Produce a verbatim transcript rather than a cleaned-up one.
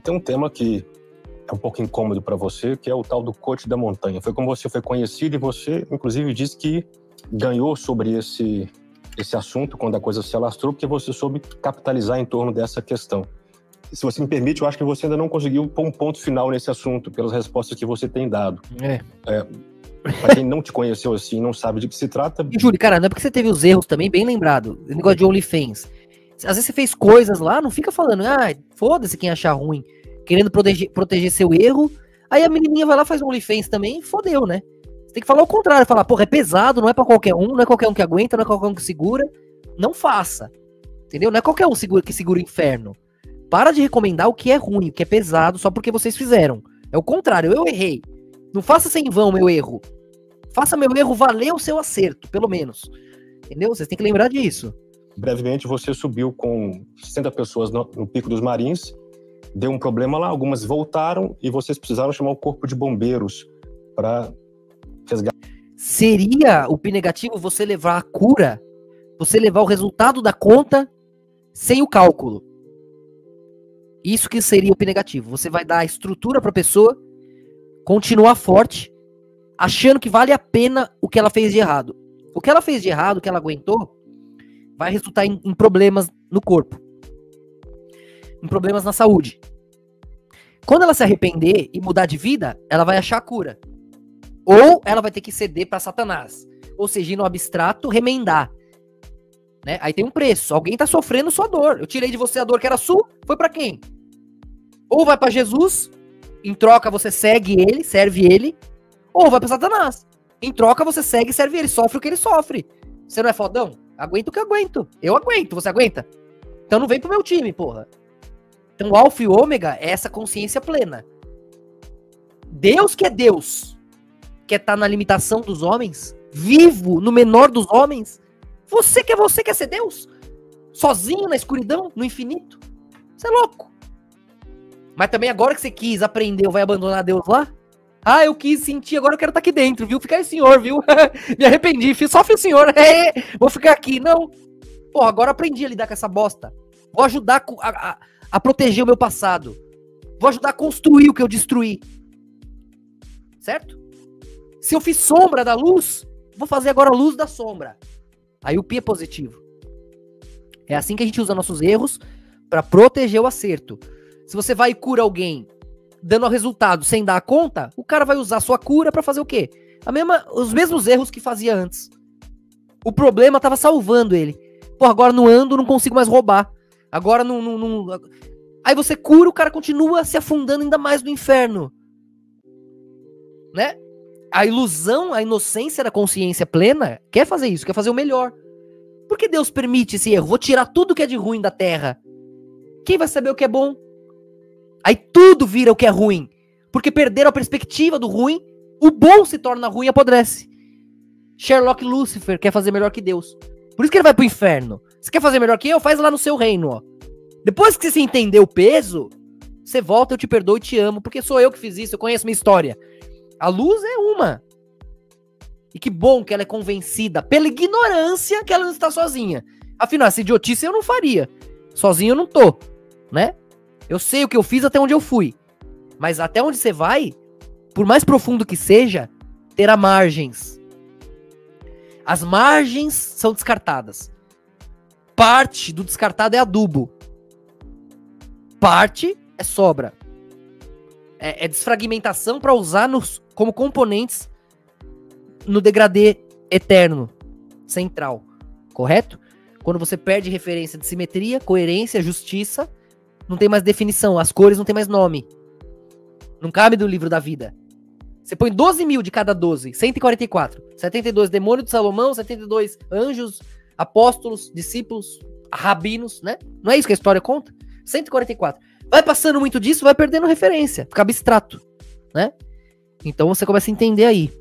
tem um tema que é um pouco incômodo para você, que é o tal do coach da montanha. Foi como você foi conhecido e você, inclusive, disse que ganhou sobre esse, esse assunto quando a coisa se alastrou, porque você soube capitalizar em torno dessa questão. Se você me permite, eu acho que você ainda não conseguiu pôr um ponto final nesse assunto, pelas respostas que você tem dado. É. É, para quem não te conheceu assim, não sabe de que se trata... E, Júlio, cara, não é porque você teve os erros também, bem lembrado. O negócio de OnlyFans. Às vezes você fez coisas lá, não fica falando, ah, foda-se quem achar ruim, querendo proteger, proteger seu erro. Aí a menininha vai lá, faz um OnlyFans também, fodeu, né? Você tem que falar o contrário, falar, porra, é pesado, não é pra qualquer um, não é qualquer um que aguenta, não é qualquer um que segura. Não faça. Entendeu? Não é qualquer um segura, que segura o inferno. Para de recomendar o que é ruim, o que é pesado, só porque vocês fizeram. É o contrário, eu errei. Não faça sem vão meu erro. Faça meu erro valer o seu acerto, pelo menos. Entendeu? Vocês têm que lembrar disso. Brevemente, você subiu com sessenta pessoas no, no Pico dos Marins, deu um problema lá, algumas voltaram e vocês precisaram chamar o corpo de bombeiros para resgatar. Seria o P negativo você levar a cura, você levar o resultado da conta sem o cálculo. Isso que seria o P negativo. Você vai dar a estrutura para a pessoa continuar forte, achando que vale a pena o que ela fez de errado. O que ela fez de errado, o que ela aguentou, vai resultar em, em problemas no corpo, em problemas na saúde. Quando ela se arrepender e mudar de vida, ela vai achar a cura. Ou ela vai ter que ceder para Satanás. Ou seja, ir no abstrato, remendar. Né? Aí tem um preço. Alguém tá sofrendo sua dor. Eu tirei de você a dor que era sua, foi para quem? Ou vai para Jesus, em troca você segue ele, serve ele, ou vai para Satanás. Em troca você segue e serve ele, sofre o que ele sofre. Você não é fodão? Aguento o que eu aguento. Eu aguento, você aguenta? Então não vem pro meu time, porra. Então o alfa e o ômega é essa consciência plena. Deus que é Deus, quer estar na limitação dos homens, vivo no menor dos homens. Você que é você, quer ser Deus? Sozinho na escuridão, no infinito? Você é louco. Mas também agora que você quis aprender, vai abandonar Deus lá? Ah, eu quis sentir, agora eu quero estar aqui dentro, viu? Ficar aí, senhor, viu? Me arrependi, fiz, sofre o senhor. É, vou ficar aqui, não. Porra, agora aprendi a lidar com essa bosta. Vou ajudar a, a, a proteger o meu passado. Vou ajudar a construir o que eu destruí. Certo? Se eu fiz sombra da luz, vou fazer agora a luz da sombra. Aí o pi é positivo. É assim que a gente usa nossos erros para proteger o acerto. Se você vai e cura alguém dando resultado sem dar a conta, o cara vai usar a sua cura para fazer o quê? A mesma, os mesmos erros que fazia antes. O problema tava salvando ele. Pô, agora não ando, não consigo mais roubar. Agora não, não, não... Aí você cura, o cara continua se afundando ainda mais no inferno. Né? A ilusão, a inocência da consciência plena quer fazer isso, quer fazer o melhor. Por que Deus permite esse erro? Vou tirar tudo que é de ruim da terra. Quem vai saber o que é bom? Aí tudo vira o que é ruim. Porque perderam a perspectiva do ruim, o bom se torna ruim e apodrece. Sherlock Lucifer quer fazer melhor que Deus. Por isso que ele vai pro inferno. Você quer fazer melhor que eu? Faz lá no seu reino, ó. Depois que você entender o peso, você volta, eu te perdoo e te amo, porque sou eu que fiz isso, eu conheço minha história. A luz é uma. E que bom que ela é convencida pela ignorância que ela não está sozinha. Afinal, essa idiotice eu não faria. Sozinho eu não tô, né? Eu sei o que eu fiz até onde eu fui. Mas até onde você vai, por mais profundo que seja, terá margens. As margens são descartadas. Parte do descartado é adubo. Parte é sobra. É, é desfragmentação para usar nos, como componentes no degradê eterno, central. Correto? Quando você perde referência de simetria, coerência, justiça, não tem mais definição, as cores não tem mais nome. Não cabe no livro da vida. Você põe doze mil de cada doze, cento e quarenta e quatro. setenta e dois demônios de Salomão, setenta e dois anjos, apóstolos, discípulos, rabinos, né? Não é isso que a história conta? cento e quarenta e quatro. Vai passando muito disso, vai perdendo referência, fica abstrato, né? Então você começa a entender aí.